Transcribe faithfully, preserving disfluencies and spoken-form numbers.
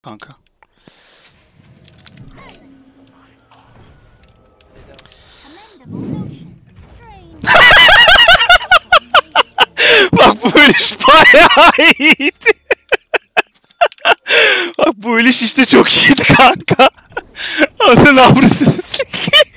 Kanka. Bak bu ölüş bayağı iyiydi. Bak bu ölüş işte çok iyiydi kanka. Onun avradını sikeyim.